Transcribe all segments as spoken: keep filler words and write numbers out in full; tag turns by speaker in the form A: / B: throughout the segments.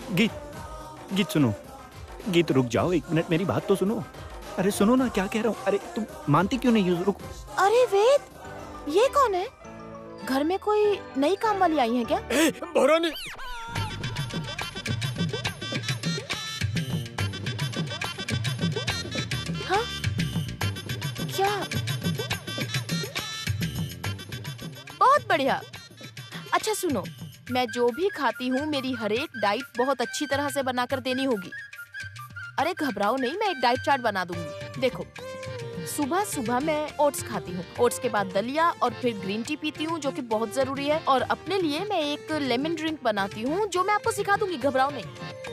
A: गीत, गीत सुनो। गीत रुक जाओ एक मिनट, मेरी बात तो सुनो। अरे सुनो ना क्या कह रहा हूँ। अरे तुम मानती क्यों नहीं? रुक।
B: अरे वेद, ये कौन है? घर में कोई नई काम वाली आई है क्या?
C: ए, भौरानी।
B: हाँ? क्या? बहुत बढ़िया। अच्छा सुनो, मैं जो भी खाती हूँ मेरी हर एक डाइट बहुत अच्छी तरह से बनाकर देनी होगी। अरे घबराओ नहीं, मैं एक डाइट चार्ट बना दूंगी। देखो, सुबह सुबह मैं ओट्स खाती हूँ, ओट्स के बाद दलिया और फिर ग्रीन टी पीती हूँ जो कि बहुत जरूरी है। और अपने लिए मैं एक लेमन ड्रिंक बनाती हूँ जो मैं आपको सिखा दूंगी, घबराओ नहीं।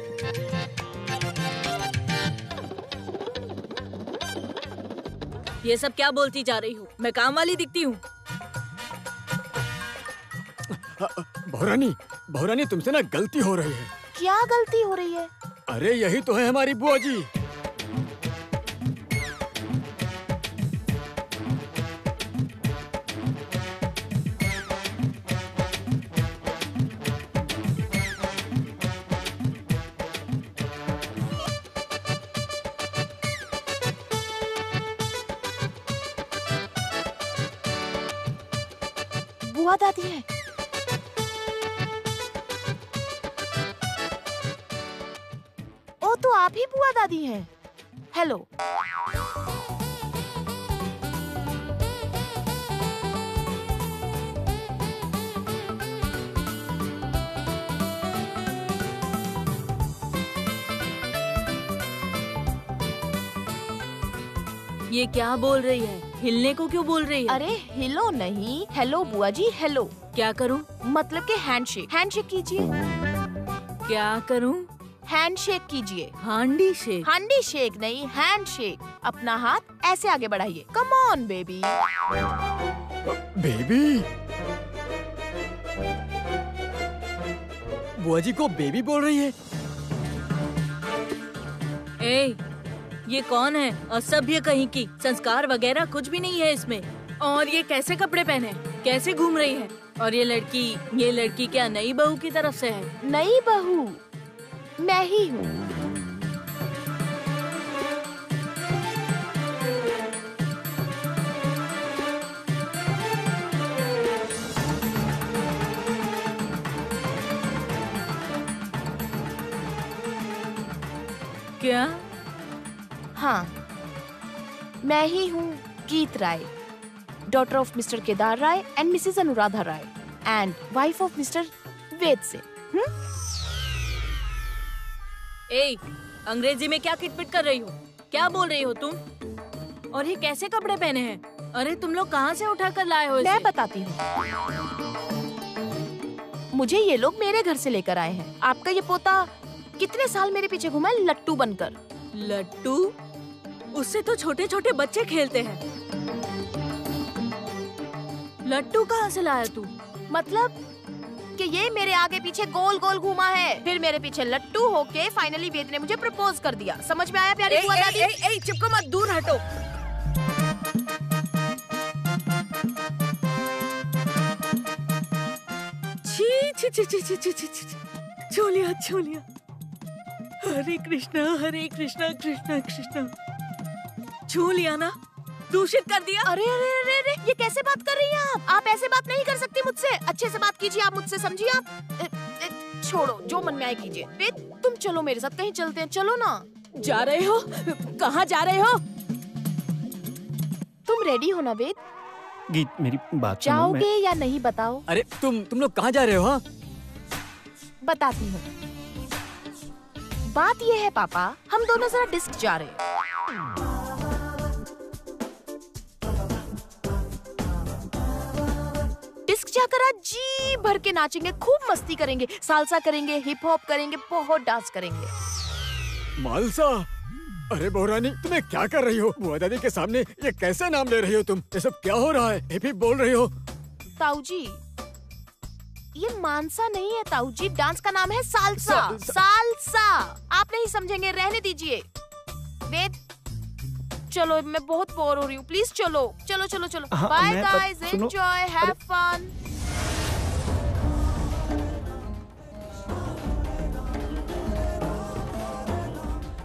D: ये सब क्या बोलती जा रही हो? मैं काम वाली दिखती हूँ?
C: भौरानी, भौरानी तुमसे ना गलती हो रही है।
B: क्या गलती हो रही है?
C: अरे यही तो है हमारी बुआ जी।
B: बुआ दादी है। ओ तो आप ही बुआ दादी हैं। हेलो।
D: ये क्या बोल रही है? हिलने को क्यों बोल रही है?
B: अरे हिलो नहीं, हेलो बुआ जी, हेलो।
D: क्या करूं?
B: मतलब के हैंडशेक। हैंडशेक कीजिए।
D: क्या करूं?
B: हैंडशेक कीजिए।
D: हांडी शेक?
B: हांडी शेक नहीं, हैंडशेक। अपना हाथ ऐसे आगे बढ़ाइए। Come on baby.
C: बेबी? बुआ जी को बेबी बोल रही है?
D: ए, ये कौन है? असभ्य कहीं की। संस्कार वगैरह कुछ भी नहीं है इसमें। और ये कैसे कपड़े पहने, कैसे घूम रही है? और ये लड़की, ये लड़की क्या नई बहू की तरफ से है?
B: नई बहू मैं ही हूँ।
D: क्या?
B: हाँ, मैं ही हूँ Geet Rai, daughter of mister Kedar Rai and missus Anuradha Rai and wife of mister Ved से। हम्म?
D: ए, अंग्रेजी में क्या किटपिट कर रही हो? क्या बोल रही हो तुम? और ये कैसे कपड़े पहने हैं? अरे तुम लोग कहाँ से उठा कर लाए हो इसे?
B: मैं बताती हूँ। मुझे ये लोग मेरे घर से लेकर आए हैं। आपका ये पोता कितने साल मेरे पीछे घूमा है लट्टू बनकर।
D: लट्टू? उससे तो छोटे छोटे बच्चे खेलते हैं। लट्टू कहाँ से लाया तू?
B: मतलब कि ये मेरे आगे पीछे गोल गोल घूमा है, फिर मेरे पीछे लट्टू होके फाइनली वेद ने मुझे प्रपोज कर दिया। समझ में आया प्यारी बुआ दादी?
D: ए, ए, ए, चिपको मत, दूर हटो। छी छी छी छी छी छी छी छी छू लिया, छू लिया। हरे कृष्णा हरे कृष्णा कृष्णा कृष्णा। छू लिया ना, दूषित कर दिया।
B: अरे अरे अरे अरे, ये कैसे बात कर रही हैं आप? आप ऐसे बात नहीं कर सकती मुझसे। अच्छे से बात कीजिए आप मुझसे, समझिए आप। ए, ए, छोड़ो, जो मन में आए कीजिए। वेद, तुम चलो मेरे साथ, कहीं चलते हैं। चलो ना।
D: जा रहे हो? कहाँ जा रहे हो?
B: तुम रेडी हो ना वेद?
A: गीत मेरी बात सुनो।
B: जाओगे
A: मैं...
B: या नहीं बताओ?
C: अरे तुम तुम लोग कहाँ जा रहे हो? हाँ,
B: बताती हूँ। बात ये है पापा, हम दोनों जरा डिस्क जा रहे हैं। डिस्क जाकर आज जी भर के नाचेंगे, खूब मस्ती करेंगे, सालसा करेंगे, हिप हॉप करेंगे, बहुत डांस करेंगे।
C: मालसा? अरे भौरानी, तुम्हें क्या कर रही हो? बुआ दादी के सामने ये कैसे नाम ले रही हो तुम? ये सब क्या हो रहा है? हिप हिप बोल रही हो?
B: ताऊ जी, ये मानसा नहीं है ताऊ जी, डांस का नाम है सालसा।
C: सा, सा,
B: सालसा। आप नहीं समझेंगे, रहने दीजिए। वेद, चलो, मैं बहुत बोर हो रही हूँ, प्लीज चलो चलो चलो चलो।
A: हाँ,
B: बाय
A: मैं पर-
B: गाइस,
A: सुनो।
B: Enjoy, have fun.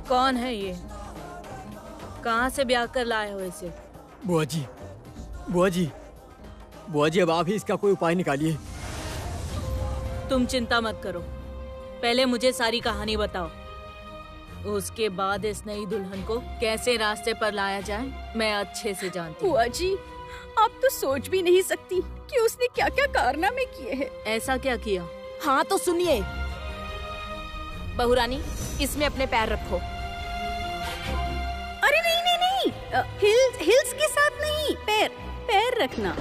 D: कौन है ये? कहाँ से ब्याह कर लाए हो इसे?
C: बुआ जी, बुआ जी, बुआ जी, अब आप ही इसका कोई उपाय निकालिए।
D: तुम चिंता मत करो, पहले मुझे सारी कहानी बताओ, उसके बाद इस नई दुल्हन को कैसे रास्ते पर लाया जाए मैं अच्छे से जानती हूँ।
E: बुआ जी, आप तो सोच भी नहीं सकती कि उसने क्या क्या कारनामे किए हैं।
D: ऐसा क्या किया?
B: हाँ तो सुनिए, बहू रानी, इसमें अपने पैर रखो।
E: अरे नहीं नहीं नहीं, अ, हिल्स हिल्स के साथ नहीं, पैर पैर रखना।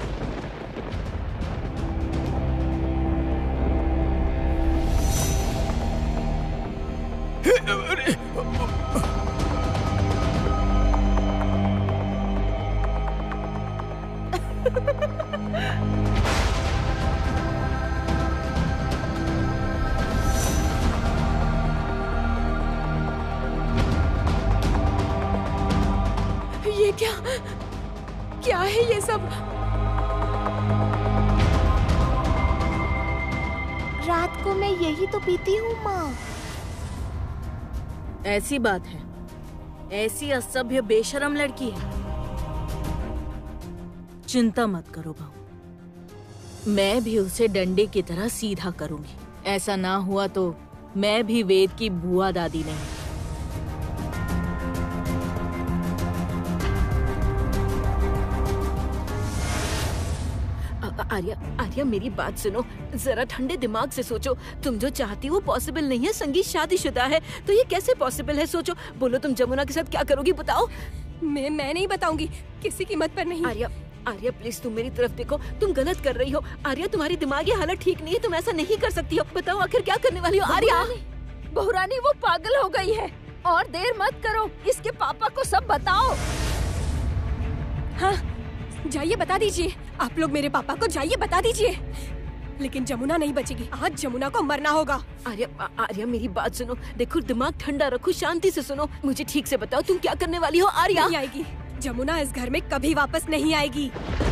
B: ये क्या क्या है ये सब? रात को मैं यही तो पीती हूँ माँ।
D: ऐसी बात है, ऐसी असभ्य बेशरम लड़की है। चिंता मत करो बहू, मैं भी उसे डंडे की तरह सीधा करूंगी। ऐसा ना हुआ तो मैं भी वेद की बुआ दादी नहीं।
E: आर्या, आर्या मेरी बात सुनो, जरा ठंडे दिमाग से सोचो। तुम जो चाहती हो पॉसिबल नहीं है। संगीत शादीशुदा है तो ये कैसे पॉसिबल है? सोचो, बोलो तुम जमुना के साथ क्या करोगी बताओ।
F: मैं मैं नहीं बताऊंगी, किसी कीमत पर नहीं।
E: आर्या, आर्या प्लीज तुम मेरी तरफ देखो, तुम गलत कर रही हो। आर्या तुम्हारी दिमागी हालत ठीक नहीं है, तुम ऐसा नहीं कर सकती हो। बताओ आखिर क्या करने वाली हो? आर्या
F: बहुरानी वो पागल हो गई है, और देर मत करो, इसके पापा को सब बताओ। हाँ जाइए बता दीजिए, आप लोग मेरे पापा को जाइए बता दीजिए। लेकिन जमुना नहीं बचेगी, आज जमुना को मरना होगा।
E: आर्या, आर्या मेरी बात सुनो, देखो दिमाग ठंडा रखो, शांति से सुनो, मुझे ठीक से बताओ तुम क्या करने वाली हो? आर्या
F: नहीं आएगी, जमुना इस घर में कभी वापस नहीं आएगी।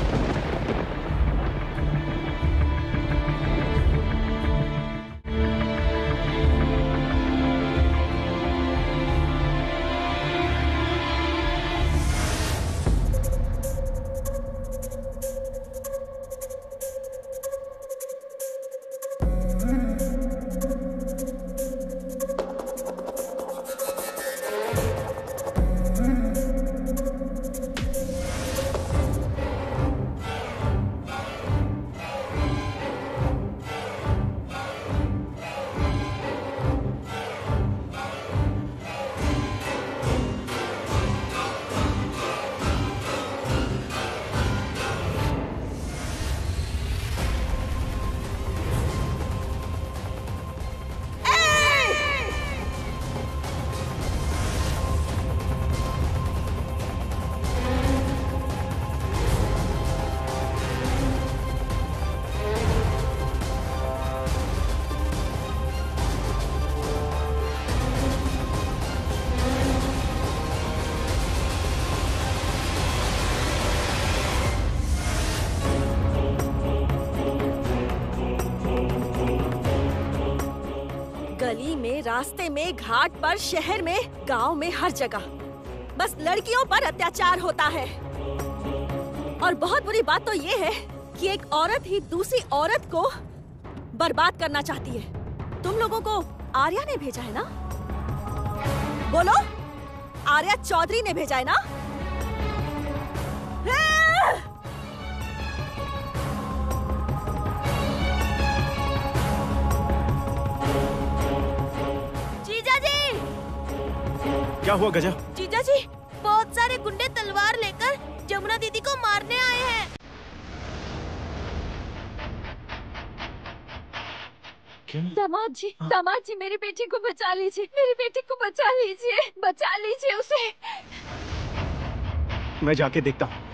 E: गली में, रास्ते में, घाट पर, शहर में, गांव में, हर जगह बस लड़कियों पर अत्याचार होता है। और बहुत बुरी बात तो ये है कि एक औरत ही दूसरी औरत को बर्बाद करना चाहती है। तुम लोगों को आर्या ने भेजा है ना? बोलो, आर्या चौधरी ने भेजा है ना?
A: क्या हुआ गजा?
B: जीजा जी, बहुत सारे गुंडे तलवार लेकर जमुना दीदी को मारने आए हैं।
F: दामाद जी, दामाद जी, मेरी बेटी को बचा लीजिए, मेरी बेटी को बचा लीजिए, बचा लीजिए उसे।
A: मैं जाके देखता हूँ।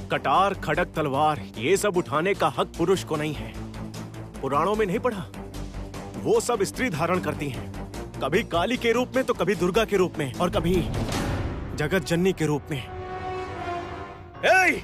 G: कटार, खड़क, तलवार ये सब उठाने का हक पुरुष को नहीं है। पुराणों में नहीं पढ़ा? वो सब स्त्री धारण करती हैं, कभी काली के रूप में तो कभी दुर्गा के रूप में और कभी जगत जननी के रूप में। ए!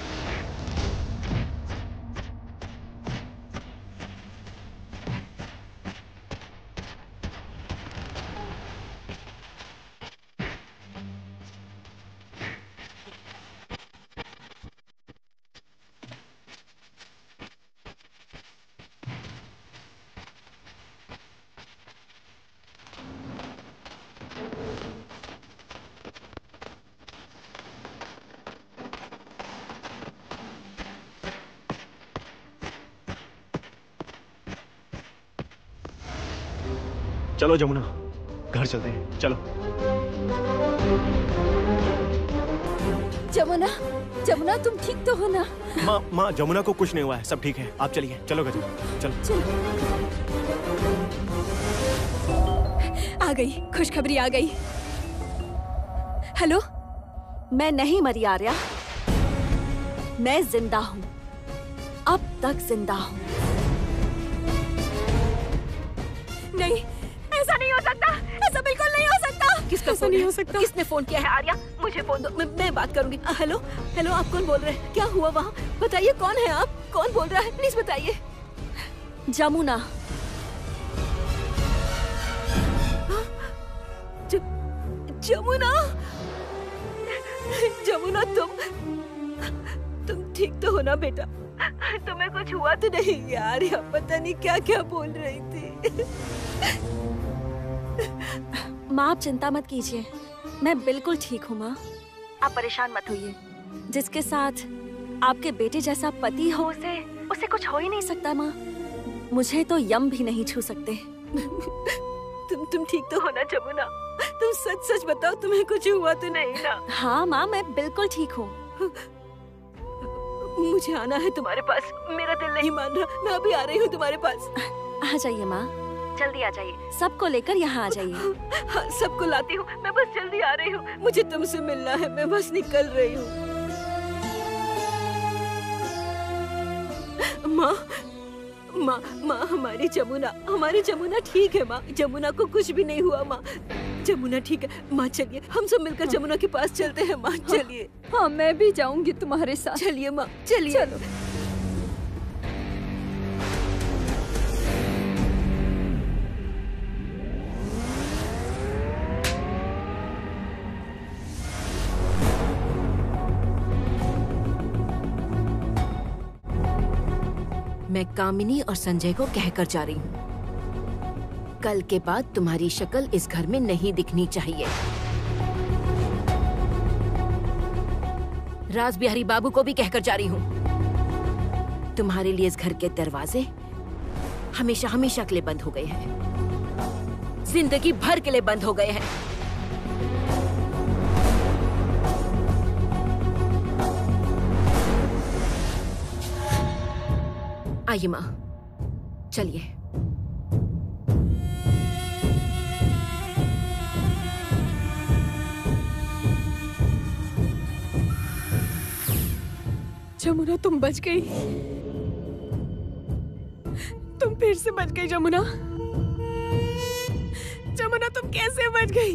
A: चलो जमुना, घर चलते हैं, चलो।
F: जमुना, जमुना तुम ठीक तो हो ना?
G: माँ माँ जमुना को कुछ नहीं हुआ है, सब ठीक है, आप चलिए। चलो गजू, चलो
F: चलो। आ गई, खुशखबरी आ गई। हेलो,
E: मैं नहीं मरी आर्या, मैं जिंदा हूँ, अब तक जिंदा हूँ।
F: नहीं, ऐसा नहीं हो सकता, ऐसा बिल्कुल नहीं हो सकता।
E: किसका
F: ऐसा
E: फोन
F: नहीं
E: है?
F: हो सकता।
E: किसने फोन किया है आर्या? मुझे फोन दो, मैं, मैं बात करूंगी। अ, हेलो हेलो, आप कौन बोल रहे हैं? क्या हुआ वहाँ? बताइए कौन है आप? कौन बोल रहा है? प्लीज बताइए। जमुना। ज, जमुना, जमुना तुम तुम ठीक तो हो ना बेटा? तुम्हें कुछ हुआ तो नहीं यार? या पता नहीं क्या क्या बोल रही थी। माँ आप चिंता मत कीजिए, मैं बिल्कुल ठीक हूँ माँ, आप परेशान मत होइए। जिसके साथ आपके बेटे जैसा पति हो उसे उसे कुछ हो ही नहीं सकता माँ। मुझे तो यम भी नहीं छू सकते। तुम तुम ठीक तो हो ना जमुना? तुम सच सच बताओ, तुम्हें कुछ हुआ तो नहीं ना? हाँ माँ, मैं बिल्कुल ठीक हूँ। मुझे आना है तुम्हारे पास, मेरा दिल नहीं मान रहा। मैं अभी आ रही हूँ तुम्हारे पास। आ जाइए माँ, जल्दी आ जाइए। सबको लेकर यहाँ आ जाइए। हाँ, सबको लाती हूँ, मैं बस जल्दी आ रही हूँ। मुझे तुमसे मिलना है, मैं बस निकल रही हूँ। माँ माँ माँ हमारी जमुना, हमारी जमुना ठीक है माँ। जमुना को कुछ भी नहीं हुआ माँ, जमुना ठीक है। माँ चलिए, हम सब मिलकर जमुना के पास चलते हैं। माँ चलिए।
F: हाँ, मैं भी जाऊंगी तुम्हारे साथ।
E: चलिए माँ, चलिए।
F: चलो।
H: मैं कामिनी और संजय को कहकर जा रही हूँ, कल के बाद तुम्हारी शक्ल इस घर में नहीं दिखनी चाहिए। राज बिहारी बाबू को भी कहकर जा रही हूँ, तुम्हारे लिए इस घर के दरवाजे हमेशा हमेशा के लिए बंद हो गए हैं, जिंदगी भर के लिए बंद हो गए हैं। आइए माँ, चलिए।
F: जमुना तुम बच गई, तुम फिर से बच गई जमुना। जमुना तुम कैसे बच गई?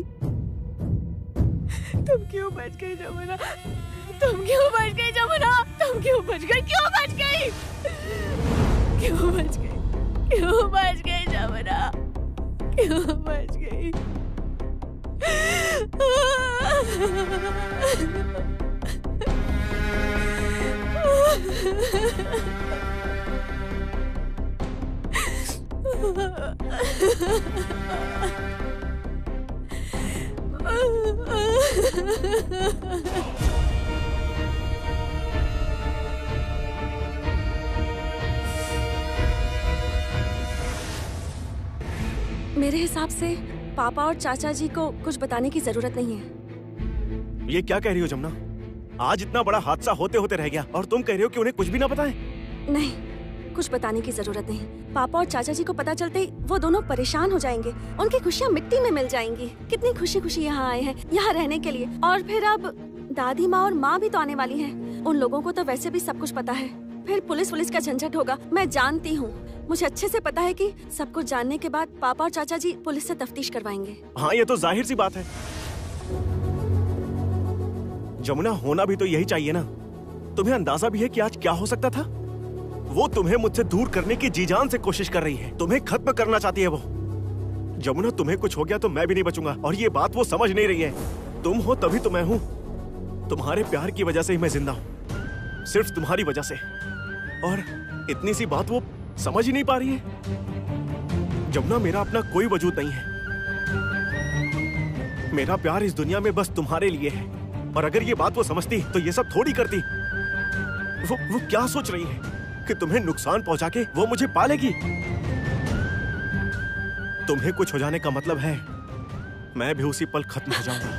F: तुम क्यों बच गई जमुना? तुम क्यों बच गई जमुना? तुम क्यों बच गई? क्यों बच गई? क्यों बच गई? क्यों बच गई जमुना? क्यों बच गई?
E: मेरे हिसाब से पापा और चाचा जी को कुछ बताने की जरूरत नहीं है।
G: ये क्या कह रही हो जमुना? आज इतना बड़ा हादसा होते होते रह गया और तुम कह रही हो कि उन्हें कुछ भी ना बताएं?
E: नहीं, कुछ बताने की जरूरत नहीं। पापा और चाचा जी को पता चलते ही वो दोनों परेशान हो जाएंगे, उनकी खुशियाँ मिट्टी में मिल जाएंगी। कितनी खुशी खुशी यहाँ आए हैं, यहाँ रहने के लिए। और फिर अब दादी माँ और माँ भी तो आने वाली हैं, उन लोगों को तो वैसे भी सब कुछ पता है, फिर पुलिस पुलिस का झंझट होगा। मैं जानती हूँ, मुझे अच्छे से पता है कि सब कुछ जानने के बाद पापा और चाचा जी पुलिस से तफ्तीश करवाएंगे।
G: हाँ, ये तो जाहिर सी बात है। जमुना, होना भी तो यही चाहिए ना। तुम्हें अंदाजा भी है कि आज क्या हो सकता था? वो तुम्हें मुझसे दूर करने की जी जान से कोशिश कर रही है, तुम्हें खत्म करना चाहती है वो। जमुना, तुम्हें कुछ हो गया तो मैं भी नहीं बचूंगा, और ये बात वो समझ नहीं रही है। तुम हो तभी तो मैं हूँ। तुम्हारे प्यार की वजह से ही मैं जिंदा हूँ, सिर्फ तुम्हारी वजह से। और इतनी सी बात वो समझ ही नहीं पा रही है। जमुना, मेरा अपना कोई वजूद नहीं है। मेरा प्यार इस दुनिया में बस तुम्हारे लिए है, और अगर ये बात वो समझती तो ये सब थोड़ी करती। वो वो क्या सोच रही है कि तुम्हें नुकसान पहुंचा के वो मुझे पालेगी? तुम्हें कुछ हो जाने का मतलब है मैं भी उसी पल खत्म हो जाऊंगा।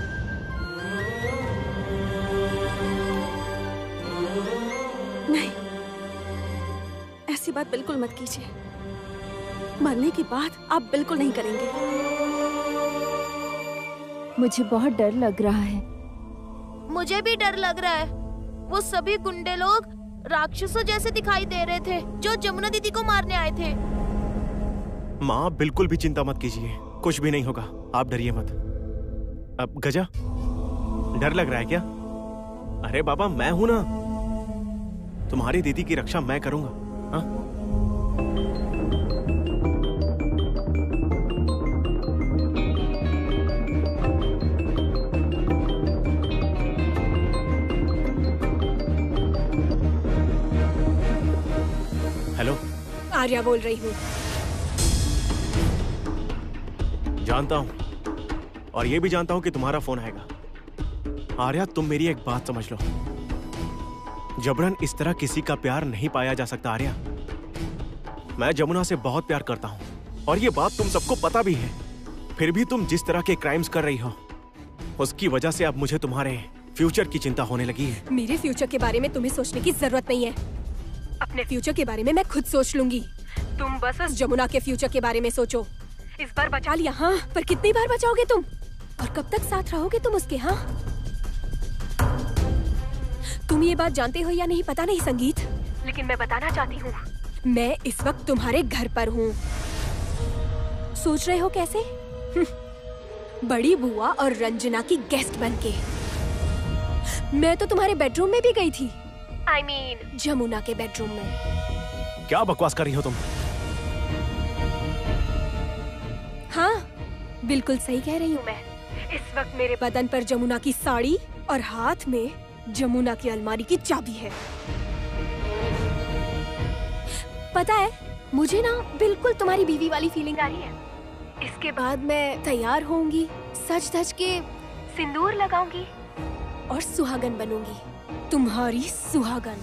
E: नहीं, ऐसी बात बिल्कुल मत कीजिए। मरने की बात आप बिल्कुल नहीं करेंगे।
F: मुझे बहुत डर लग रहा है।
B: मुझे भी डर लग रहा है। वो सभी गुंडे लोग राक्षसों जैसे दिखाई दे रहे थे जो जमुना दीदी को मारने आए थे।
G: माँ, बिल्कुल भी चिंता मत कीजिए, कुछ भी नहीं होगा, आप डरिए मत। अब गजा, डर लग रहा है क्या? अरे बाबा, मैं हूं ना, तुम्हारी दीदी की रक्षा मैं करूंगा। हाँ? हेलो,
F: आर्या बोल रही हूँ।
G: जानता हूं, और ये भी जानता हूं कि तुम्हारा फोन आएगा। आर्या, तुम मेरी एक बात समझ लो, जबरन इस तरह किसी का प्यार नहीं पाया जा सकता। आर्या, मैं जमुना से बहुत प्यार करता हूं, और ये बात तुम सबको पता भी है। फिर भी तुम जिस तरह के क्राइम्स कर रही हो, उसकी वजह से अब मुझे तुम्हारे फ्यूचर की चिंता होने लगी है।
F: मेरे फ्यूचर के बारे में तुम्हें सोचने की जरूरत नहीं है। अपने फ्यूचर के बारे में मैं खुद सोच लूंगी। तुम बस उस जमुना के फ्यूचर के बारे में सोचो। इस बार बचा लिया, हाँ, पर कितनी बार बचाओगे तुम? और कब तक साथ रहोगे तुम उसके? हाँ, तुम ये बात जानते हो या नहीं पता नहीं संगीत, लेकिन मैं बताना चाहती हूँ, मैं इस वक्त तुम्हारे घर पर हूँ। सोच रहे हो कैसे? बड़ी बुआ और रंजना की गेस्ट बनके। मैं तो तुम्हारे बेडरूम में भी गई थी। I I mean mean, Jamuna के बेडरूम में।
G: क्या बकवास कर रही हो तुम?
F: हाँ, बिल्कुल सही कह रही हूँ मैं। इस वक्त मेरे बदन पर जमुना की साड़ी और हाथ में जमुना की अलमारी की चाबी है। पता है, मुझे ना बिल्कुल तुम्हारी बीवी वाली फीलिंग आ रही है। इसके बाद मैं तैयार होंगी, सज धज के सिंदूर लगाऊंगी और सुहागन बनूंगी, तुम्हारी सुहागन।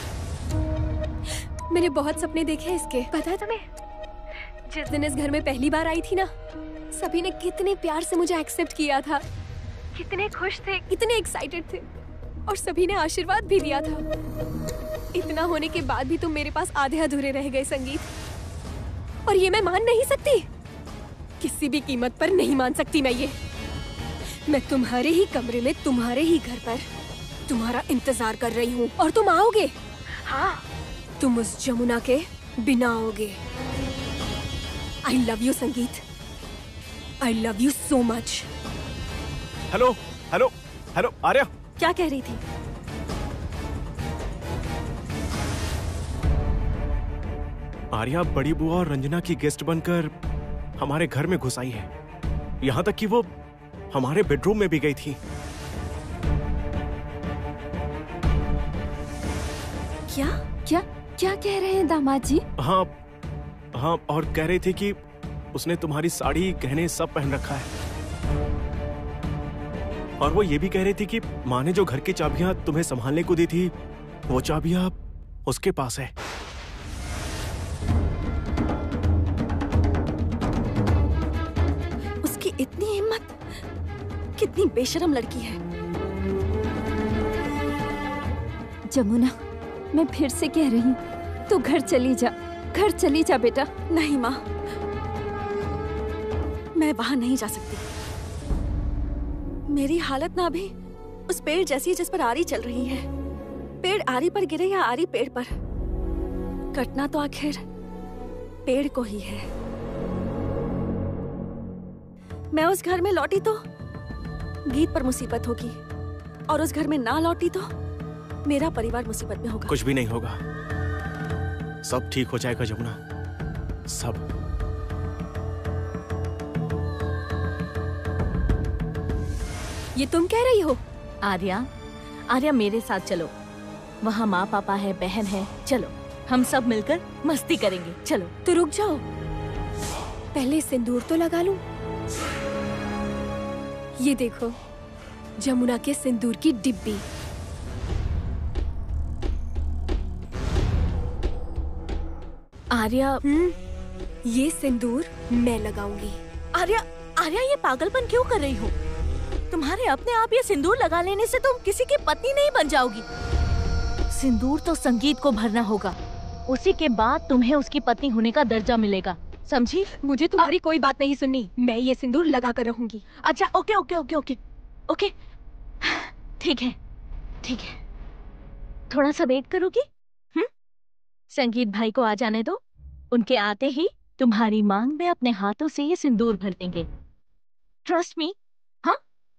F: मैंने बहुत सपने देखे इसके, पता है तुम्हें? जिस दिन इस घर में पहली बार आई थी ना, सभी ने कितने प्यार से मुझे एक्सेप्ट किया था, कितने खुश थे, कितने एक्साइटेड थे, और सभी ने आशीर्वाद भी दिया था। इतना होने के बाद भी तुम मेरे पास आधे अधूरे रह गए संगीत, और ये मैं मान नहीं सकती। किसी भी कीमत पर नहीं मान सकती मैं ये। मैं तुम्हारे ही कमरे में, तुम्हारे ही घर पर तुम्हारा इंतजार कर रही हूँ, और तुम आओगे। हाँ, तुम उस जमुना के बिना आओगे। I love you, संगीत। I love you so much।
G: Hello, hello, hello, Arya.
E: क्या कह रही थी?
G: आर्या बड़ी बुआ और रंजना की गेस्ट बनकर हमारे घर में घुस आई है। यहाँ तक कि वो हमारे बेडरूम में भी गई थी।
E: क्या
F: क्या क्या कह रहे हैं दामाद जी?
G: हाँ हाँ, और कह रही थी कि उसने तुम्हारी साड़ी, गहने सब पहन रखा है। और वो ये भी कह रही थी कि माँ ने जो घर की चाबियां तुम्हें संभालने को दी थी, वो चाबियां उसके पास है।
E: उसकी इतनी हिम्मत! कितनी बेशरम लड़की है।
F: जमुना, मैं फिर से कह रही हूँ, तू घर चली जा, घर चली जा बेटा।
E: नहीं माँ, मैं वहां नहीं जा सकती। मेरी हालत ना अभी उस पेड़ जैसी जिस पर आरी चल रही है। पेड़ आरी पर गिरे या आरी पेड़ पर, कटना तो आखिर पेड़ को ही है। मैं उस घर में लौटी तो गीत पर मुसीबत होगी, और उस घर में ना लौटी तो मेरा परिवार मुसीबत में होगा।
G: कुछ भी नहीं होगा, सब ठीक हो जाएगा जमुना, सब।
F: ये तुम कह रही हो?
D: आर्या, आर्या मेरे साथ चलो, वहाँ माँ पापा है, बहन है, चलो हम सब मिलकर मस्ती करेंगे, चलो।
F: तो रुक जाओ, पहले सिंदूर तो लगा लूं। ये देखो, जमुना के सिंदूर की डिब्बी।
D: आर्या,
F: हम्म, ये सिंदूर मैं लगाऊंगी।
D: आर्या, आर्या ये पागलपन क्यों कर रही हो? तुम्हारे अपने आप ये सिंदूर लगा लेने से तुम किसी की पत्नी नहीं बन जाओगी। सिंदूर तो संगीत को भरना होगा, उसी के बाद तुम्हें उसकी पत्नी होने का दर्जा मिलेगा, समझी?
F: मुझे तुम्हारी कोई बात नहीं सुननी, मैं ये सिंदूर लगा कर रहूंगी।
D: अच्छा, okay okay okay okay okay, ठीक है ठीक है, थोड़ा सा वेट करोगी? हम्म, संगीत भाई को आ जाने दो, उनके आते ही तुम्हारी मांग में अपने हाथों से ये सिंदूर भर देंगे। Trust me. हाँ,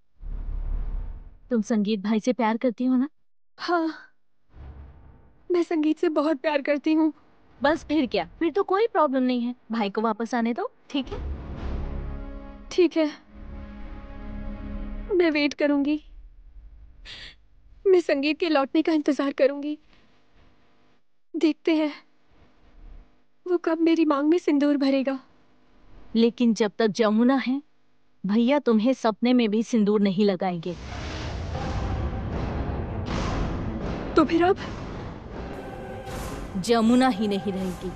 D: तुम संगीत भाई से प्यार करती हो ना?
F: हाँ, मैं संगीत से बहुत प्यार करती हूँ।
D: बस फिर क्या, फिर तो कोई प्रॉब्लम नहीं है, भाई को वापस आने दो, ठीक है?
F: ठीक है, मैं वेट करूंगी, मैं संगीत के लौटने का इंतजार करूंगी। देखते हैं वो कब मेरी मांग में सिंदूर भरेगा।
D: लेकिन जब तक जमुना है, भैया तुम्हें सपने में भी सिंदूर नहीं लगाएंगे।
F: तो फिर अब
D: जमुना ही नहीं रहेगी।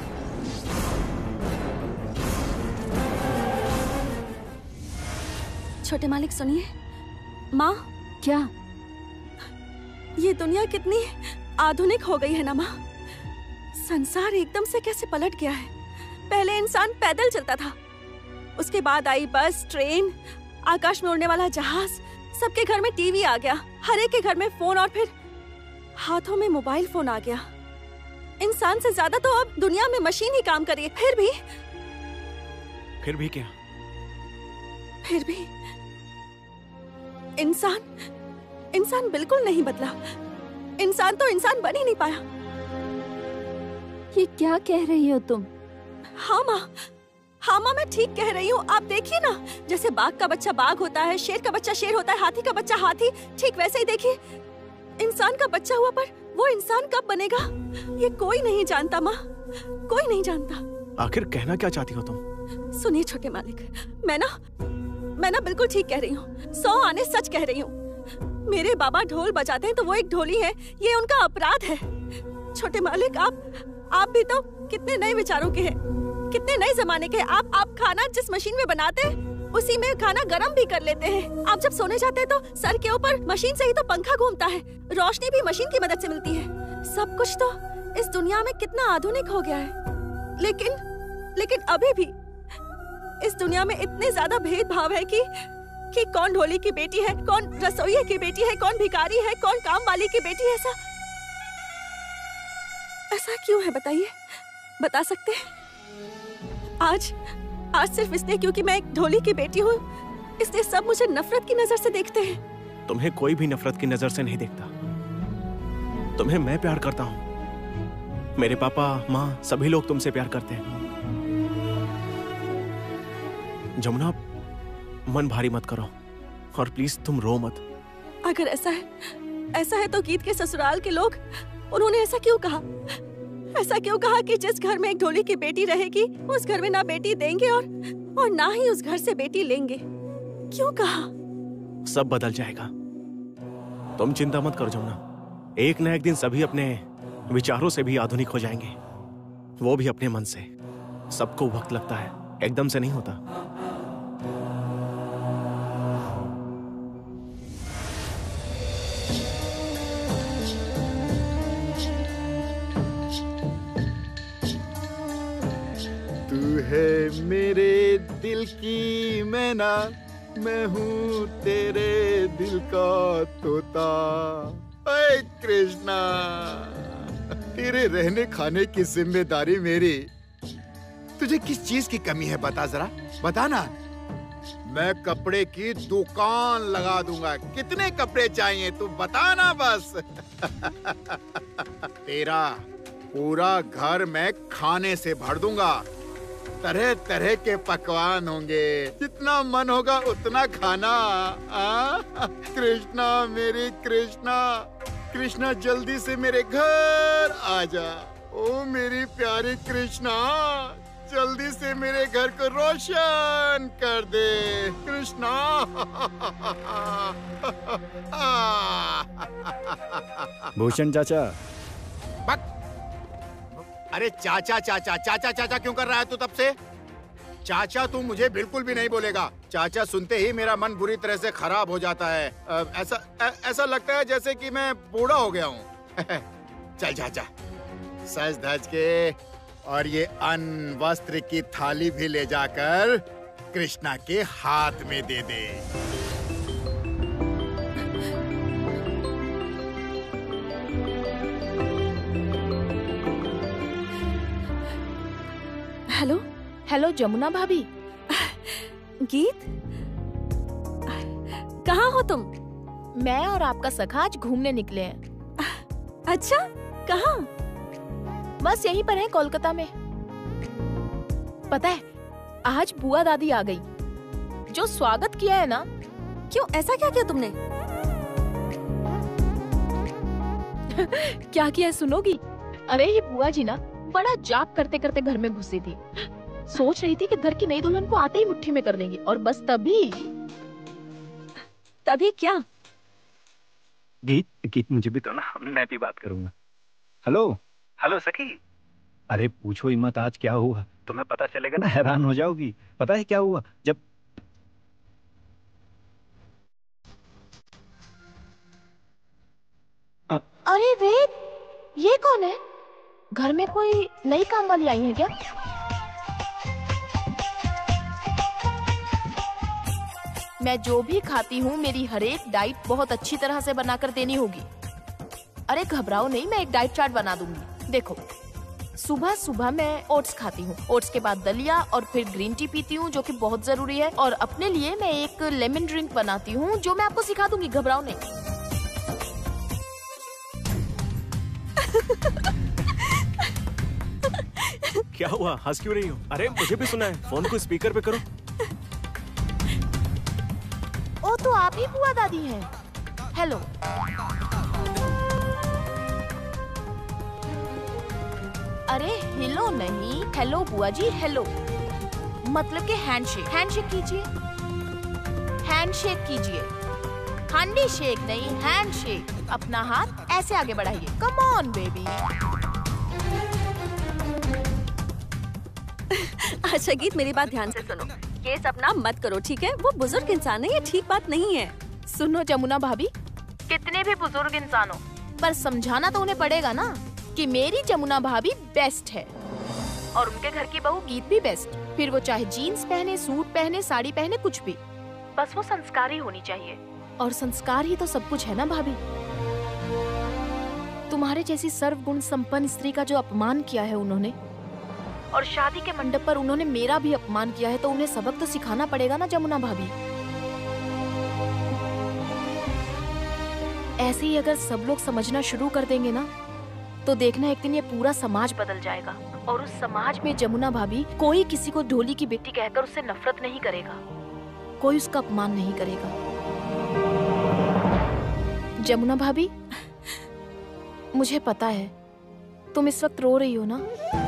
E: छोटे मालिक सुनिए। माँ,
D: क्या?
E: ये दुनिया कितनी आधुनिक हो गई है ना माँ। संसार एकदम से कैसे पलट गया है। पहले इंसान पैदल चलता था, उसके बाद आई बस, ट्रेन, आकाश में उड़ने वाला जहाज, सबके घर में टीवी आ गया, हर एक के घर में फोन, और फिर हाथों में मोबाइल फोन आ गया। इंसान से ज्यादा तो अब दुनिया में मशीन ही काम कर रही है। फिर भी
G: फिर भी क्या?
E: फिर भी इंसान इंसान बिल्कुल नहीं बदला। इंसान तो इंसान बन ही नहीं पाया।
F: ये क्या कह रही हो तुम?
E: हाँ माँ, हाँ माँ, मैं ठीक कह रही हूँ। आप देखिए ना, जैसे बाघ का बच्चा बाघ होता है, शेर का बच्चा शेर होता है, हाथी का बच्चा हाथी, ठीक वैसे ही देखिए इंसान का बच्चा हुआ, पर वो इंसान कब बनेगा ये कोई नहीं जानता माँ, कोई नहीं जानता।
G: आखिर कहना क्या चाहती हो तुम?
E: सुनिए छोटे मालिक, मैं ना मैं ना बिल्कुल ठीक कह रही हूँ, सौ आने सच कह रही हूँ। मेरे बाबा ढोल बजाते हैं तो वो एक ढोली है, ये उनका अपराध है। छोटे मालिक, आप आप भी तो कितने नए विचारों के हैं, कितने नए जमाने के हैं। आप आप खाना जिस मशीन में बनाते हैं उसी में खाना गरम भी कर लेते हैं। आप जब सोने जाते हैं तो सर के ऊपर मशीन से ही तो पंखा घूमता है, रोशनी भी मशीन की मदद से मिलती है। सब कुछ तो इस दुनिया में कितना आधुनिक हो गया है, लेकिन लेकिन अभी भी इस दुनिया में इतने ज्यादा भेदभाव है कि कि कौन ढोली की बेटी है, कौन रसोइये की बेटी है, कौन भिखारी है, कौन काम वाली की बेटी है। ऐसा ऐसा क्यों है बताइए, बता सकते हैं? आज आज सिर्फ इसलिए क्योंकि मैं एक ढोली की बेटी हूँ, इसलिए सब मुझे नफरत की नजर से देखते हैं।
G: तुम्हें कोई भी नफरत की नजर से नहीं देखता। तुम्हें मैं प्यार करता हूँ, मेरे पापा माँ सभी लोग तुमसे प्यार करते हैं। जमुना, मन भारी मत करो और प्लीज तुम रो मत।
E: अगर ऐसा है ऐसा है तो गीत के ससुराल के लोग, उन्होंने ऐसा क्यों कहा? ऐसा क्यों कहा कि जिस घर में एक ढोली की बेटी रहेगी उस घर में ना बेटी देंगे और और ना ही उस घर से बेटी लेंगे? क्यों कहा?
G: सब बदल जाएगा, तुम चिंता मत करो जमुना। एक न एक दिन सभी अपने विचारों से भी आधुनिक हो जाएंगे, वो भी अपने मन से। सबको वक्त लगता है, एकदम से नहीं होता।
I: तू है मेरे दिल की मैना, मैं हूँ तेरे दिल का तोता। हाय कृष्णा, तेरे रहने खाने की जिम्मेदारी मेरी। तुझे किस चीज की कमी है बता जरा, बता ना। मैं कपड़े की दुकान लगा दूंगा। कितने कपड़े चाहिए तू बता ना बस। तेरा पूरा घर मैं खाने से भर दूंगा। तरह तरह के पकवान होंगे, जितना मन होगा उतना खाना। आ? कृष्णा मेरी कृष्णा, कृष्णा जल्दी से मेरे घर आ जा। ओ मेरी प्यारी कृष्णा, जल्दी से मेरे घर को रोशन कर दे कृष्णा।
A: भूषण चाचा।
I: बक। अरे चाचा चाचा चाचा चाचा क्यों कर रहा है तू तब से? चाचा तू मुझे बिल्कुल भी नहीं बोलेगा। चाचा सुनते ही मेरा मन बुरी तरह से खराब हो जाता है। आ, ऐसा ऐ, ऐसा लगता है जैसे कि मैं बूढ़ा हो गया हूँ। चल चाचा, सज धज के और ये अन्न वस्त्र की थाली भी ले जाकर कृष्णा के हाथ में दे दे।
E: हेलो
B: हेलो जमुना भाभी।
E: गीत, कहाँ हो तुम?
B: मैं और आपका सखा आज घूमने निकले हैं।
E: अच्छा, कहाँ?
B: बस यहीं पर है कोलकाता में। पता है आज बुआ दादी आ गई। जो स्वागत किया है ना।
E: क्यों, ऐसा क्या किया तुमने?
B: क्या किया सुनोगी? अरे ये बुआ जी ना बड़ा जाप करते करते घर में घुसी थी। सोच रही थी कि घर की नई दुल्हन को आते ही मुट्ठी में कर देंगी, और बस तभी
E: तभी क्या?
A: गीत गीत मुझे भी तो ना, मैं भी बात करूंगा। हेलो हेलो सखी। अरे पूछो ही मत आज क्या हुआ, तुम्हें पता चलेगा ना हैरान हो जाओगी। पता है क्या हुआ? जब
B: आ... अरे वे, ये कौन है? घर में कोई नई काम वाली आई है क्या? मैं जो भी खाती हूँ मेरी हर एक डाइट बहुत अच्छी तरह से बनाकर देनी होगी। अरे घबराओ नहीं, मैं एक डाइट चार्ट बना दूंगी। देखो, सुबह सुबह मैं ओट्स खाती हूँ, ओट्स के बाद दलिया और फिर ग्रीन टी पीती हूँ जो कि बहुत जरूरी है। और अपने लिए मैं एक लेमन ड्रिंक बनाती हूँ जो मैं आपको सिखा दूंगी, घबराओ नहीं।
G: क्या हुआ, हंस क्यों रही हो? अरे मुझे भी सुना है, फोन को स्पीकर पे करो।
B: ओ तो आप ही बुआ दादी हैं। हेलो। अरे हिलो नहीं, हेलो बुआ जी, हेलो मतलब के हैंडशेक। हैंडशेक कीजिए, हैंडशेक कीजिए। हांडी शेक नहीं, हैंडशेक। अपना हाथ ऐसे आगे बढ़ाइए। Come on baby.
E: अच्छा गीत, मेरी बात ध्यान से सुनो। ये सब ना मत करो, ठीक है? वो बुजुर्ग इंसान है, ये ठीक बात नहीं है।
B: सुनो जमुना भाभी, कितने भी बुजुर्ग इंसान हो, पर समझाना तो उन्हें पड़ेगा ना कि मेरी जमुना भाभी बेस्ट है और उनके घर की बहू गीत भी बेस्ट। फिर वो चाहे जीन्स पहने, सूट पहने, साड़ी पहने, कुछ भी, बस वो संस्कारी होनी चाहिए। और संस्कार ही तो सब कुछ है ना भाभी। तुम्हारे जैसी सर्वगुण संपन्न स्त्री का जो अपमान किया है उन्होंने, और शादी के मंडप पर उन्होंने मेरा भी अपमान किया है, तो उन्हें सबक तो सिखाना पड़ेगा ना जमुना भाभी। ऐसे ही अगर सब लोग समझना शुरू कर देंगे ना, तो देखना एक दिन ये पूरा समाज बदल जाएगा। और उस समाज में जमुना भाभी कोई किसी को ढोली की बेटी कहकर उससे नफरत नहीं करेगा, कोई उसका अपमान नहीं करेगा। जमुना भाभी, मुझे पता है तुम इस वक्त रो रही हो ना।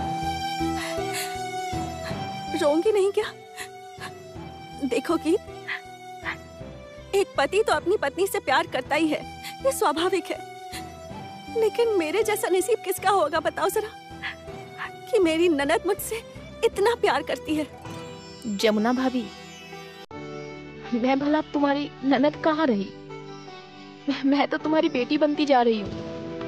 E: रोंगी नहीं क्या? देखो गीत, एक पति तो अपनी पत्नी से प्यार करता ही है, ये स्वाभाविक है। लेकिन मेरे जैसा नसीब किसका होगा बताओ जरा, कि मेरी ननद मुझसे इतना प्यार करती है।
B: जमुना भाभी, मैं भला तुम्हारी ननद कहाँ रही? मैं तो तुम्हारी बेटी बनती जा रही हूँ।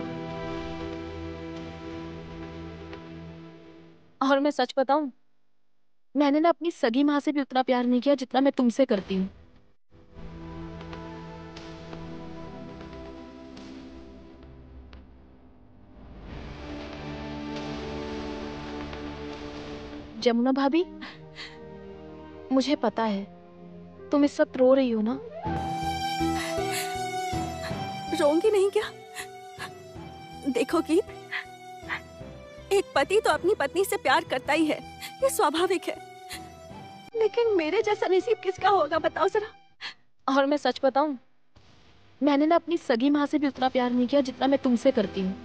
B: और मैं सच बताऊं, मैंने ना अपनी सगी माँ से भी उतना प्यार नहीं किया जितना मैं तुमसे करती हूँ। जमुना भाभी, मुझे पता है तुम इस वक्त रो रही हो ना।
E: रोंगी नहीं क्या? देखो गीत, एक पति तो अपनी पत्नी से प्यार करता ही है, ये स्वाभाविक है। लेकिन मेरे जैसा नसीब किसका होगा बताओ जरा।
B: और मैं सच बताऊं, मैंने ना अपनी सगी माँ से भी उतना प्यार नहीं किया जितना मैं तुमसे करती हूँ।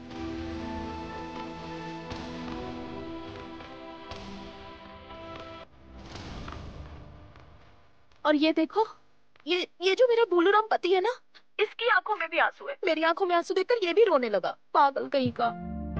B: और ये देखो, ये ये जो मेरा भोलूराम पति है ना, इसकी आंखों में भी आंसू है। मेरी आंखों में आंसू देखकर ये भी रोने लगा, पागल कहीं का।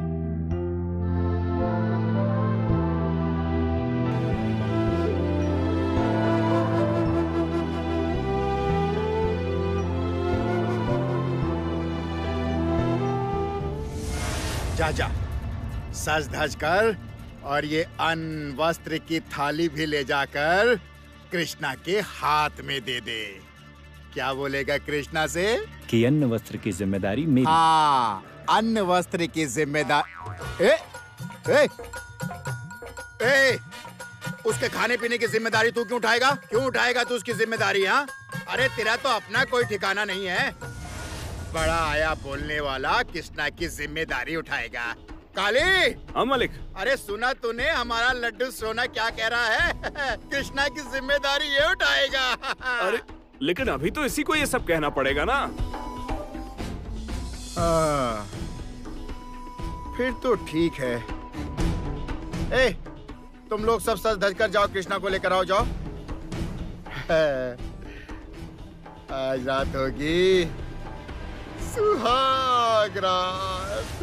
I: जा जा, सज धज कर और ये अन्न वस्त्र की थाली भी ले जाकर कृष्णा के हाथ में दे दे। क्या बोलेगा कृष्णा से?
A: कि अन्न वस्त्र की जिम्मेदारी मेरी।
I: हाँ, अन्न वस्त्र की जिम्मेदारी। ए, ए, ए, उसके खाने पीने की जिम्मेदारी तू क्यों उठाएगा? क्यों उठाएगा तू उसकी जिम्मेदारी? हाँ, अरे तेरा तो अपना कोई ठिकाना नहीं है। बड़ा आया बोलने वाला कृष्णा की जिम्मेदारी उठाएगा। काली।
G: हाँ मालिक।
I: अरे सुना तूने हमारा लड्डू सोना क्या कह रहा है? कृष्णा की जिम्मेदारी ये उठाएगा।
G: अरे लेकिन अभी तो इसी को ये सब कहना पड़ेगा ना।
I: आ, फिर तो ठीक है। ए, तुम लोग सब सज धज कर जाओ, कृष्णा को लेकर आओ, जाओ। आज रात होगी सुहाग रात।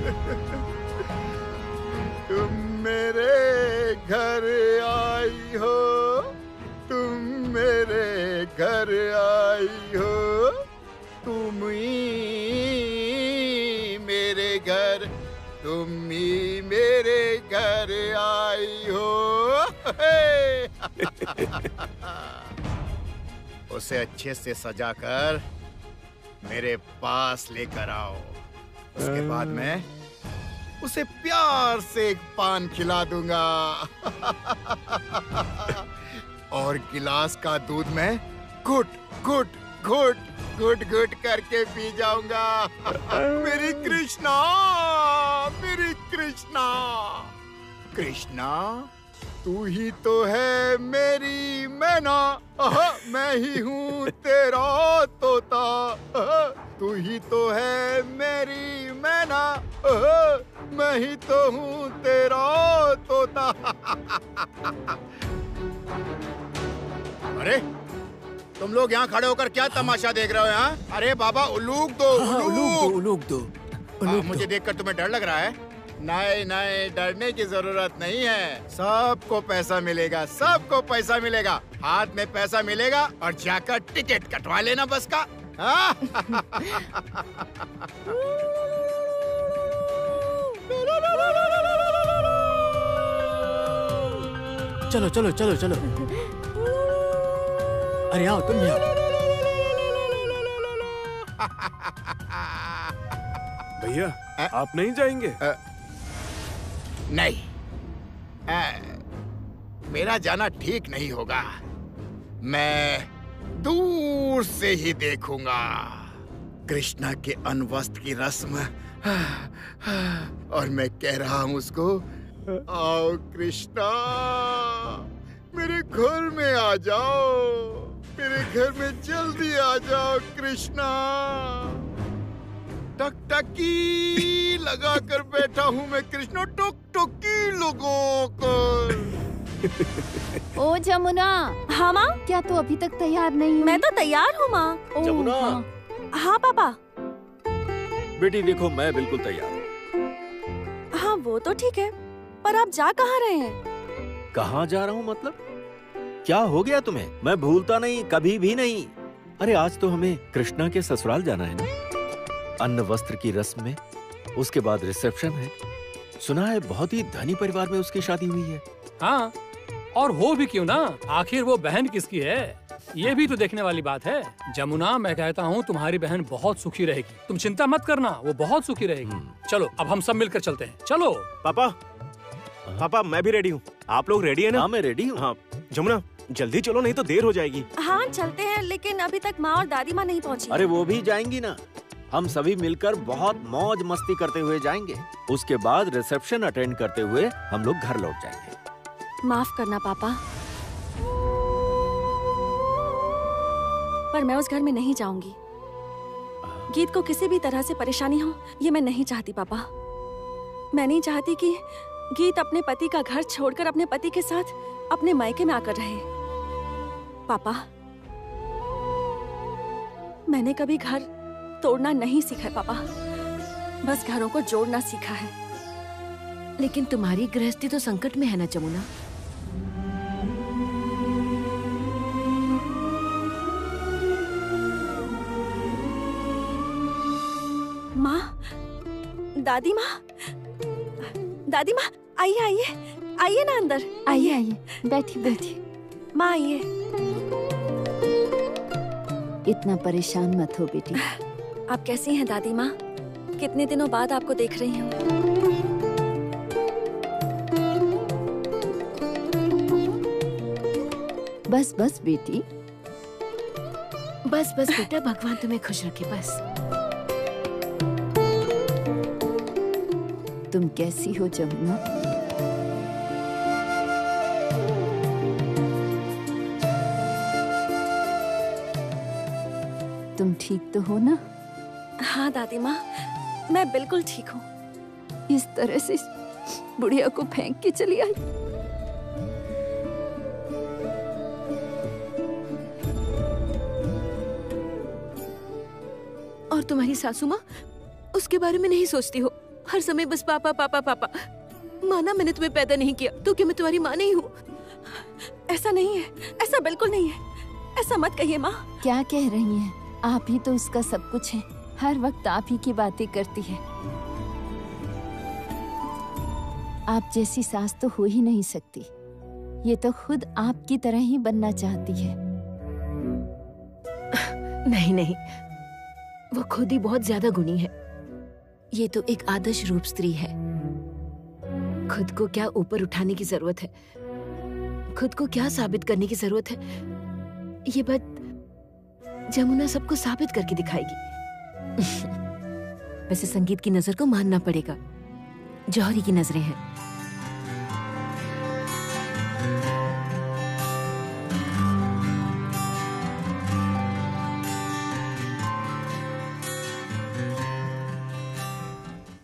I: तुम मेरे घर आई हो, तुम मेरे घर आई हो, तुम ही मेरे घर, तुम ही मेरे घर आई हो। उसे अच्छे से सजाकर मेरे पास लेकर आओ। उसके बाद मैं उसे प्यार से एक पान खिला दूंगा। और गिलास का दूध मैं घुट घुट घुट घुट घुट करके पी जाऊंगा। मेरी कृष्णा, मेरी कृष्णा, कृष्णा तू ही तो है मेरी मैना। मैं ही हूँ तेरा तोता। तू ही तो है मेरी मैना। मैं ही तो हूँ तेरा तोता। अरे तुम लोग यहाँ खड़े होकर क्या तमाशा देख रहे हो यहाँ? अरे बाबा उलूक दो, उलूक,
C: उलूक दो,
I: उलूक। मुझे देखकर तुम्हें डर लग रहा है? नहीं नहीं, डरने की जरूरत नहीं है। सबको पैसा मिलेगा, सबको पैसा मिलेगा। हाथ में पैसा मिलेगा और जाकर टिकट कटवा लेना बस का। हाँ?
C: चलो चलो चलो चलो। अरे आओ, तुम भी आओ।
G: भैया आप नहीं जाएंगे?
I: आ, नहीं, आ, मेरा जाना ठीक नहीं होगा। मैं दूर से ही देखूंगा कृष्णा के अनवस्त्र की रस्म। और मैं कह रहा हूँ उसको, आओ कृष्णा, मेरे घर में आ जाओ, मेरे घर में जल्दी आ जाओ कृष्णा। टकटकी लगा कर बैठा हूँ मैं कृष्णा, टकटकी लोगों को।
F: ओ जमुना।
E: हाँ माँ।
F: क्या तू अभी तक तैयार नहीं हुई?
E: मैं तो तैयार हूँ माँ।
J: जमुना।
E: हाँ, हाँ पापा।
J: बेटी देखो, मैं बिल्कुल तैयार हूँ।
E: हाँ वो तो ठीक है, पर आप जा कहाँ रहे हैं?
J: कहाँ जा रहा हूँ मतलब? क्या हो गया तुम्हें? मैं भूलता नहीं, कभी भी नहीं। अरे आज तो हमें कृष्णा के ससुराल जाना है ना। अन्न वस्त्र की रस्म में, उसके बाद रिसेप्शन है। सुना है बहुत ही धनी परिवार में उसकी शादी हुई है।
K: हाँ, और हो भी क्यों ना, आखिर वो बहन किसकी है, ये भी तो देखने वाली बात है। जमुना, मैं कहता हूँ तुम्हारी बहन बहुत सुखी रहेगी, तुम चिंता मत करना, वो बहुत सुखी रहेगी। चलो अब हम सब मिलकर चलते हैं, चलो।
G: पापा, पापा मैं भी रेडी हूँ। आप लोग रेडी है ना?
J: हाँ मैं रेडी हूँ।
G: हाँ जमुना जल्दी चलो नहीं तो देर हो जाएगी।
E: हाँ चलते हैं, लेकिन अभी तक माँ और दादी माँ नहीं पहुँची।
J: अरे वो भी जाएंगी ना, हम सभी मिलकर बहुत मौज मस्ती करते हुए जाएंगे। उसके बाद रिसेप्शन अटेंड करते हुए हम लोग घर लौट जाएंगे।
E: माफ करना पापा, पर मैं उस घर में नहीं जाऊंगी। गीत को किसी भी तरह से परेशानी हो, ये मैं नहीं चाहती पापा। मैं नहीं चाहती कि गीत अपने पति का घर छोड़कर अपने पति के साथ अपने मायके में आकर रहे। पापा, मैंने कभी घर तोड़ना नहीं सीखा है पापा, बस घरों को जोड़ना सीखा है।
H: लेकिन तुम्हारी गृहस्थी तो संकट में है ना जमुना।
E: माँ, दादी माँ, दादी माँ, आइए आइए आइए ना अंदर।
F: आइए आइए, बैठिए बैठिए।
E: माँ आइए।
F: इतना परेशान मत हो बेटी।
E: आप कैसी हैं दादी माँ? कितने दिनों बाद आपको देख रही हूँ।
F: बस बस बेटी,
H: बस बस बेटा, भगवान तुम्हें खुश रखे बस।
F: तुम कैसी हो जमुना? तुम ठीक तो हो ना?
E: हाँ दादी माँ, मैं बिल्कुल ठीक हूँ।
F: इस तरह से इस बुढ़िया को फेंक के चली आई।
H: और तुम्हारी सासू माँ, उसके बारे में नहीं सोचती हो? हर समय बस पापा पापा पापा। माना मैंने तुम्हें पैदा नहीं किया तो क्या मैं तुम्हारी माँ नहीं हूँ?
E: ऐसा नहीं है, ऐसा बिल्कुल नहीं है। ऐसा मत कहिए माँ।
F: क्या कह रही हैं? आप ही तो उसका सब कुछ है, हर वक्त आप ही की बातें करती है। आप जैसी सास तो हो ही नहीं सकती। ये तो खुद आपकी तरह ही बनना चाहती है।
H: नहीं नहीं, वो खुद ही बहुत ज्यादा गुणी है। ये तो एक आदर्श रूप स्त्री है। खुद को क्या ऊपर उठाने की जरूरत है, खुद को क्या साबित करने की जरूरत है, ये बात जमुना सबको साबित करके दिखाएगी। वैसे संगीत की नजर को मानना पड़ेगा, जौहरी की नजरें हैं।